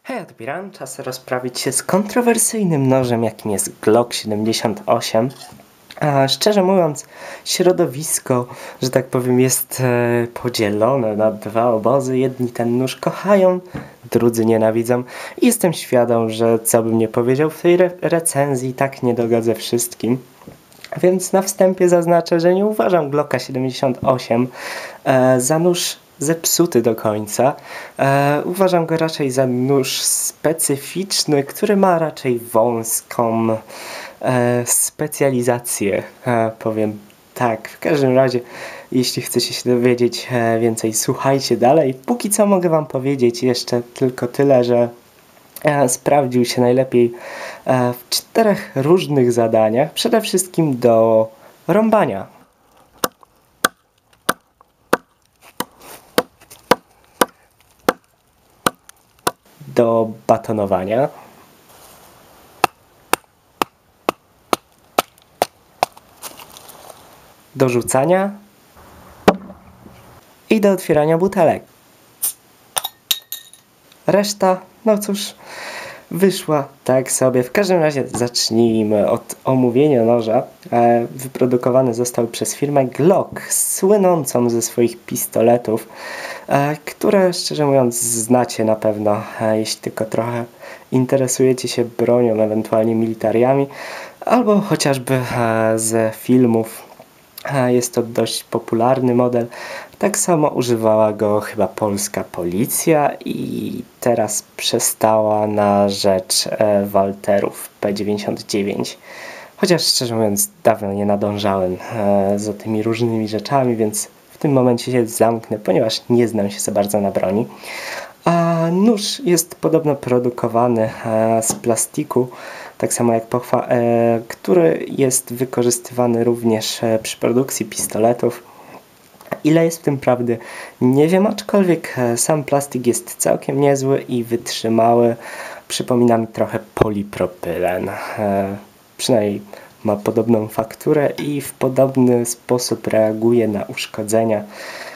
Hej, odbieram. Czas rozprawić się z kontrowersyjnym nożem, jakim jest Glock 78. Szczerze mówiąc, środowisko, że tak powiem, jest podzielone na dwa obozy. Jedni ten nóż kochają, drudzy nienawidzą. I jestem świadom, że co bym nie powiedział w tej recenzji, tak nie dogadzę wszystkim. Więc na wstępie zaznaczę, że nie uważam Glocka 78 za nóż zepsuty do końca. Uważam go raczej za nóż specyficzny, który ma raczej wąską specjalizację, powiem tak. W każdym razie, jeśli chcecie się dowiedzieć więcej, słuchajcie dalej. Póki co mogę wam powiedzieć jeszcze tylko tyle, że sprawdził się najlepiej w 4 różnych zadaniach. Przede wszystkim do rąbania. Do batonowania. Do rzucania. I do otwierania butelek. Reszta, no cóż, wyszła tak sobie. W każdym razie zacznijmy od omówienia noża. Wyprodukowany został przez firmę Glock, słynącą ze swoich pistoletów, które szczerze mówiąc znacie na pewno, jeśli tylko trochę interesujecie się bronią, ewentualnie militariami, albo chociażby ze filmów. Jest to dość popularny model. Tak samo używała go chyba polska policja i teraz przestała na rzecz Walterów P99. Chociaż szczerze mówiąc dawno nie nadążałem za tymi różnymi rzeczami, więc w tym momencie się zamknę, ponieważ nie znam się za bardzo na broni. A nóż jest podobno produkowany z plastiku, tak samo jak pochwa, który jest wykorzystywany również przy produkcji pistoletów. Ile jest w tym prawdy, nie wiem, aczkolwiek sam plastik jest całkiem niezły i wytrzymały. Przypomina mi trochę polipropylen. Przynajmniej ma podobną fakturę i w podobny sposób reaguje na uszkodzenia,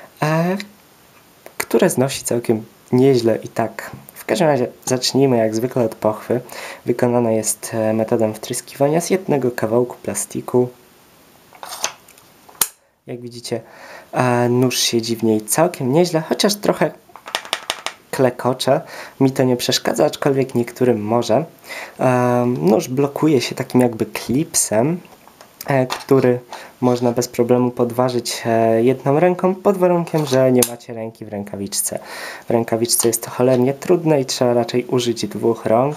które znosi całkiem nieźle i tak. W każdym razie zacznijmy jak zwykle od pochwy. Wykonana jest metodą wtryskiwania z jednego kawałku plastiku. Jak widzicie, nóż siedzi w niej całkiem nieźle, chociaż trochę klekocze. Mi to nie przeszkadza, aczkolwiek niektórym może. Nóż blokuje się takim jakby klipsem, który można bez problemu podważyć jedną ręką, pod warunkiem, że nie macie ręki w rękawiczce. W rękawiczce jest to cholernie trudne i trzeba raczej użyć 2 rąk.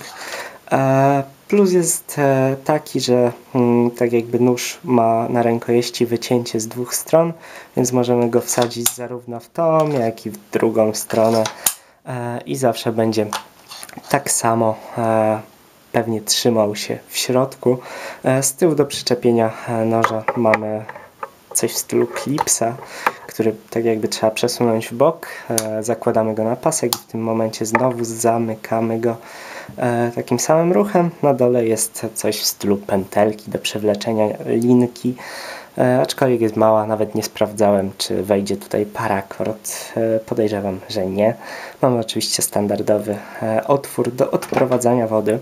Plus jest taki, że tak jakby nóż ma na rękojeści wycięcie z 2 stron, więc możemy go wsadzić zarówno w tą, jak i w drugą stronę i zawsze będzie tak samo pewnie trzymał się w środku. Z tyłu do przyczepienia noża mamy coś w stylu klipsa, który tak jakby trzeba przesunąć w bok. Zakładamy go na pasek i w tym momencie znowu zamykamy go takim samym ruchem. Na dole jest coś w stylu pętelki do przewleczenia linki, aczkolwiek jest mała, nawet nie sprawdzałem, czy wejdzie tutaj parakord. Podejrzewam, że nie. Mamy oczywiście standardowy otwór do odprowadzania wody.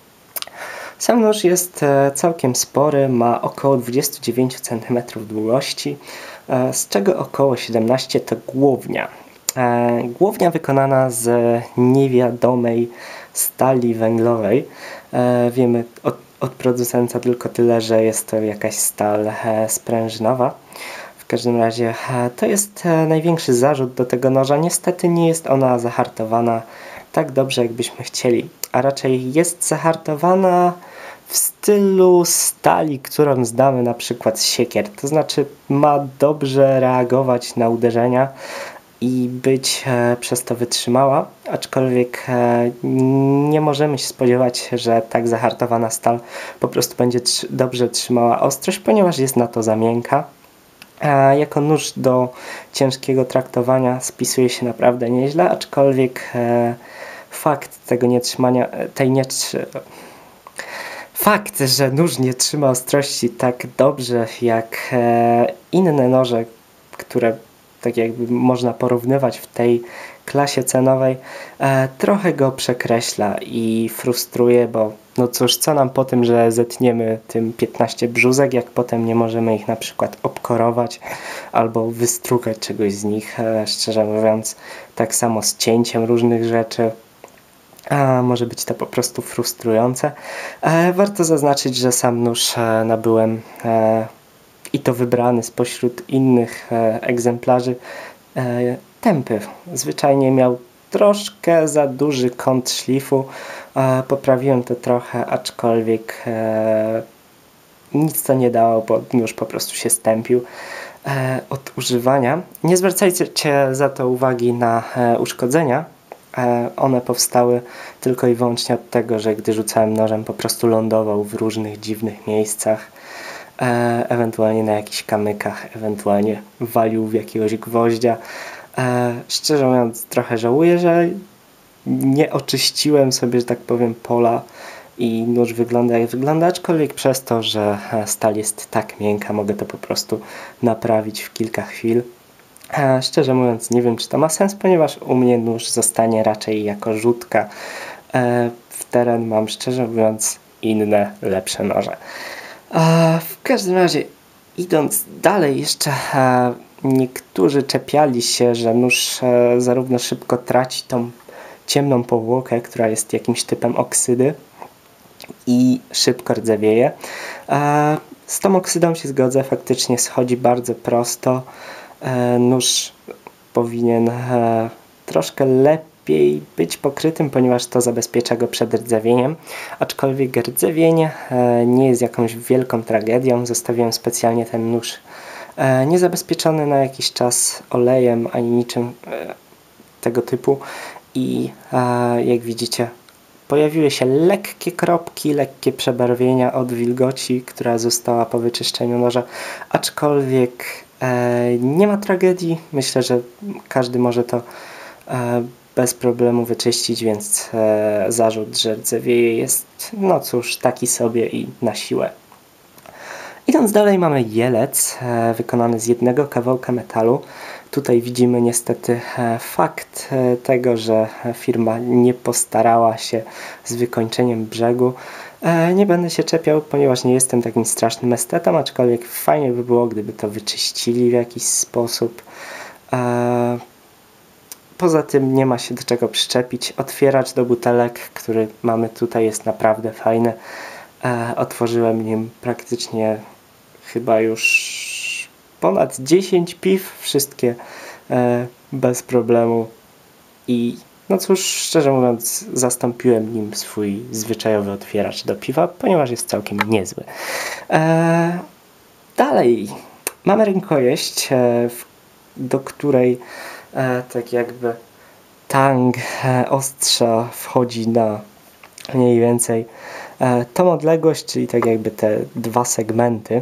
Sam nóż jest całkiem spory, ma około 29 cm długości, z czego około 17 to głownia. Głownia wykonana z niewiadomej stali węglowej. Wiemy od producenta tylko tyle, że jest to jakaś stal sprężynowa. W każdym razie to jest największy zarzut do tego noża. Niestety nie jest ona zahartowana tak dobrze, jakbyśmy chcieli, a raczej jest zahartowana w stylu stali, którą znamy na przykład z siekier. To znaczy ma dobrze reagować na uderzenia i być przez to wytrzymała, aczkolwiek nie możemy się spodziewać, że tak zahartowana stal po prostu będzie dobrze trzymała ostrość, ponieważ jest na to za miękka. Jako nóż do ciężkiego traktowania spisuje się naprawdę nieźle, aczkolwiek fakt tego nietrzymania, fakt, że nóż nie trzyma ostrości tak dobrze jak inne noże, które tak jakby można porównywać w tej klasie cenowej, trochę go przekreśla i frustruje, bo no cóż, co nam po tym, że zetniemy tym 15 brzuzek, jak potem nie możemy ich na przykład obkorować albo wystrukać czegoś z nich, szczerze mówiąc, tak samo z cięciem różnych rzeczy. Może być to po prostu frustrujące. Warto zaznaczyć, że sam nóż nabyłem i to wybrany spośród innych egzemplarzy tępy. Zwyczajnie miał troszkę za duży kąt szlifu. Poprawiłem to trochę, aczkolwiek nic to nie dało, bo nóż po prostu się stępił od używania. Nie zwracajcie za to uwagi na uszkodzenia. One powstały tylko i wyłącznie od tego, że gdy rzucałem nożem, po prostu lądował w różnych dziwnych miejscach, ewentualnie na jakichś kamykach, ewentualnie walił w jakiegoś gwoździa. Szczerze mówiąc, trochę żałuję, że nie oczyściłem sobie, że tak powiem, pola i nóż wygląda jak wygląda, aczkolwiek przez to, że stal jest tak miękka, mogę to po prostu naprawić w kilka chwil. Szczerze mówiąc, nie wiem, czy to ma sens, ponieważ u mnie nóż zostanie raczej jako rzutka. W teren mam, szczerze mówiąc, inne, lepsze noże. W każdym razie, idąc dalej, jeszcze niektórzy czepiali się, że nóż zarówno szybko traci tą ciemną powłokę, która jest jakimś typem oksydy i szybko rdzewieje. Z tą oksydą się zgodzę, faktycznie schodzi bardzo prosto. Nóż powinien troszkę lepiej być pokrytym, ponieważ to zabezpiecza go przed rdzewieniem, aczkolwiek rdzewienie nie jest jakąś wielką tragedią. Zostawiłem specjalnie ten nóż niezabezpieczony na jakiś czas olejem ani niczym tego typu i jak widzicie, pojawiły się lekkie kropki, lekkie przebarwienia od wilgoci, która została po wyczyszczeniu noża, aczkolwiek nie ma tragedii. Myślę, że każdy może to bez problemu wyczyścić, więc zarzut, że rdzewieje, jest no cóż, taki sobie i na siłę. Idąc dalej, mamy jelec wykonany z jednego kawałka metalu. Tutaj widzimy niestety fakt tego, że firma nie postarała się z wykończeniem brzegu. Nie będę się czepiał, ponieważ nie jestem takim strasznym estetą, aczkolwiek fajnie by było, gdyby to wyczyścili w jakiś sposób. Poza tym nie ma się do czego przyczepić. Otwieracz do butelek, który mamy tutaj, jest naprawdę fajny. Otworzyłem nim praktycznie chyba już ponad 10 piw, wszystkie bez problemu i no cóż, szczerze mówiąc, zastąpiłem nim swój zwyczajowy otwieracz do piwa, ponieważ jest całkiem niezły. Dalej mamy rękojeść, do której tak jakby tang ostrza wchodzi na mniej więcej tą odległość, czyli tak jakby te dwa segmenty.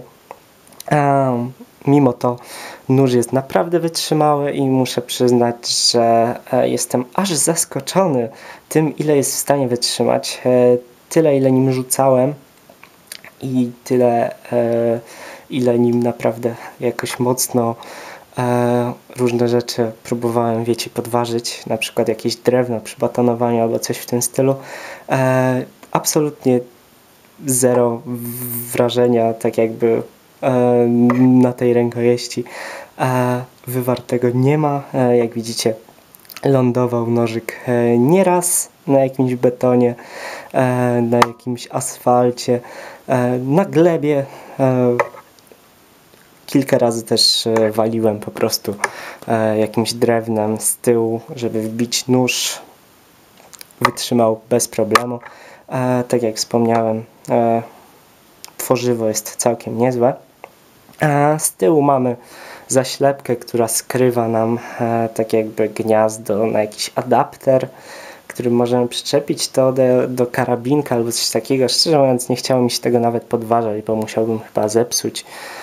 Mimo to nóż jest naprawdę wytrzymały i muszę przyznać, że jestem aż zaskoczony tym, ile jest w stanie wytrzymać. Tyle, ile nim rzucałem i tyle, ile nim naprawdę jakoś mocno różne rzeczy próbowałem, wiecie, podważyć, na przykład jakieś drewno przy batonowaniu albo coś w tym stylu. Absolutnie zero wrażenia, tak jakby na tej rękojeści wywartego nie ma. Jak widzicie, lądował nożyk nieraz na jakimś betonie, na jakimś asfalcie, na glebie. Kilka razy też waliłem po prostu jakimś drewnem z tyłu, żeby wbić nóż. Wytrzymał bez problemu. Tak jak wspomniałem, tworzywo jest całkiem niezłe. Z tyłu mamy zaślepkę, która skrywa nam tak jakby gniazdo na jakiś adapter, który możemy przyczepić to do karabinka albo coś takiego. Szczerze mówiąc, nie chciało mi się tego nawet podważać, bo musiałbym chyba zepsuć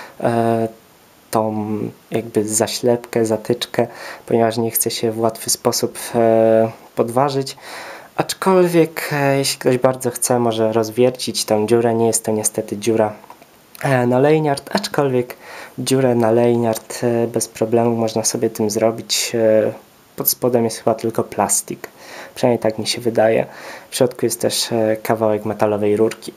tą jakby zaślepkę, zatyczkę, ponieważ nie chcę się w łatwy sposób podważyć. Aczkolwiek jeśli ktoś bardzo chce, może rozwiercić tę dziurę. Nie jest to niestety dziura na lanyard, aczkolwiek dziurę na lanyard bez problemu można sobie tym zrobić. Pod spodem jest chyba tylko plastik, przynajmniej tak mi się wydaje. W środku jest też kawałek metalowej rurki.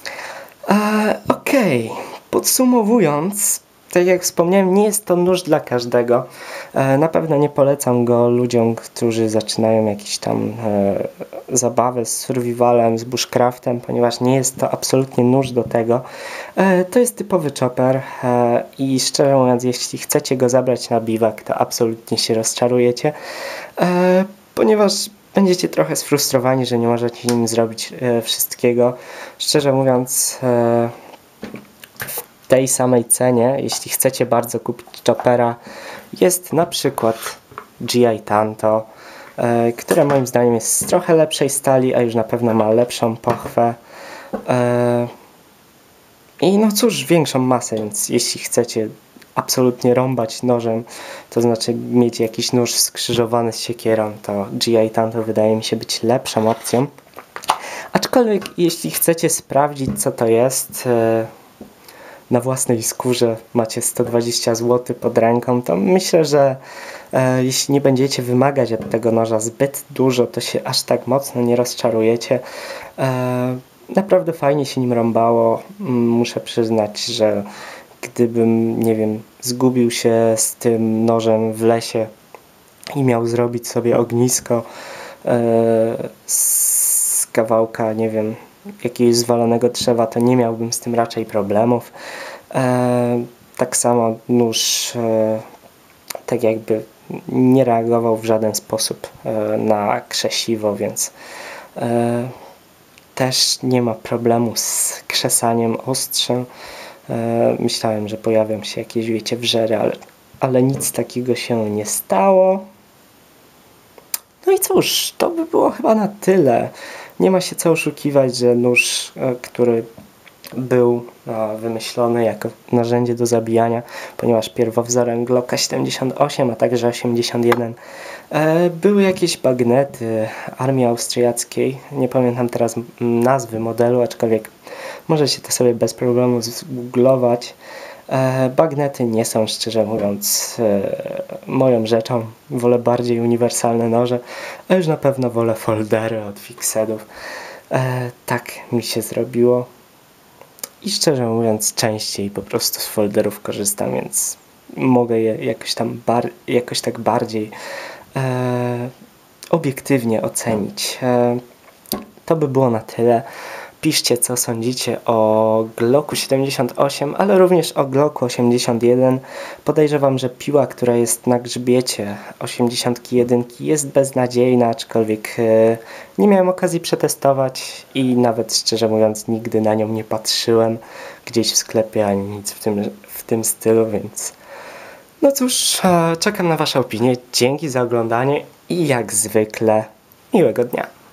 Okej, podsumowując, tak jak wspomniałem, nie jest to nóż dla każdego. Na pewno nie polecam go ludziom, którzy zaczynają jakieś tam zabawy z survivalem, z bushcraftem, ponieważ nie jest to absolutnie nóż do tego. To jest typowy chopper i szczerze mówiąc, jeśli chcecie go zabrać na biwak, to absolutnie się rozczarujecie, ponieważ będziecie trochę sfrustrowani, że nie możecie nim zrobić wszystkiego. Szczerze mówiąc, w tej samej cenie, jeśli chcecie bardzo kupić choppera, jest na przykład GI Tanto, które moim zdaniem jest z trochę lepszej stali, a już na pewno ma lepszą pochwę. I no cóż, większą masę, więc jeśli chcecie absolutnie rąbać nożem, to znaczy mieć jakiś nóż skrzyżowany z siekierą, to GI Tanto wydaje mi się być lepszą opcją. Aczkolwiek jeśli chcecie sprawdzić, co to jest, na własnej skórze macie 120 zł pod ręką, to myślę, że jeśli nie będziecie wymagać od tego noża zbyt dużo, to się aż tak mocno nie rozczarujecie. Naprawdę fajnie się nim rąbało. Muszę przyznać, że gdybym, nie wiem, zgubił się z tym nożem w lesie i miał zrobić sobie ognisko z kawałka, nie wiem, jakiegoś zwalonego drzewa, to nie miałbym z tym raczej problemów. Tak samo nóż tak jakby nie reagował w żaden sposób na krzesiwo, więc też nie ma problemu z krzesaniem ostrzem. Myślałem, że pojawią się jakieś, wiecie, wrzery, ale nic takiego się nie stało. No i cóż, to by było chyba na tyle. Nie ma się co oszukiwać, że nóż, który był wymyślony jako narzędzie do zabijania, ponieważ pierwowzorem Glocka 78, a także 81 były jakieś bagnety armii austriackiej. Nie pamiętam teraz nazwy modelu, aczkolwiek możecie to sobie bez problemu zgooglować. Bagnety nie są, szczerze mówiąc, moją rzeczą. Wolę bardziej uniwersalne noże, a już na pewno wolę foldery od fixedów. Tak mi się zrobiło. I szczerze mówiąc, częściej po prostu z folderów korzystam, więc mogę je jakoś tak bardziej obiektywnie ocenić. To by było na tyle. Piszcie, co sądzicie o Glocku 78, ale również o Glocku 81. Podejrzewam, że piła, która jest na grzbiecie 81 jest beznadziejna, aczkolwiek nie miałem okazji przetestować i nawet, szczerze mówiąc, nigdy na nią nie patrzyłem gdzieś w sklepie, ani nic w tym stylu, więc no cóż, czekam na wasze opinie. Dzięki za oglądanie i jak zwykle miłego dnia.